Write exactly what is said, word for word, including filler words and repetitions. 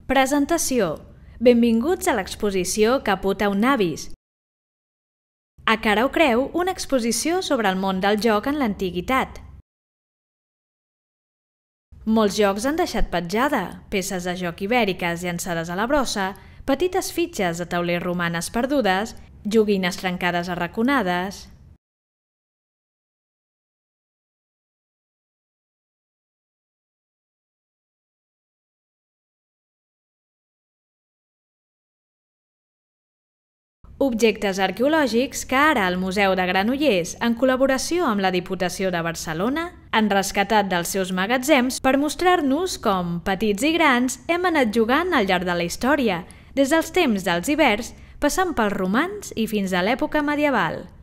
Presentació. Benvinguts a l'exposició Caput Aut Navis. A Cara o Creu, una exposició sobre el món del joc en l'antiguitat. Molts jocs han deixat petjada, peces de joc ibèriques llançades a la brossa, petites fitxes de tauler romanes perdudes, joguines trencades arraconades... Objectes arqueològics que ara el Museu de Granollers, en col·laboració amb la Diputació de Barcelona, han rescatat dels seus magatzems per mostrar-nos com, petits i grans, hem anat jugant al llarg de la història, des dels temps dels ibers, passant pels romans i fins a l'època medieval.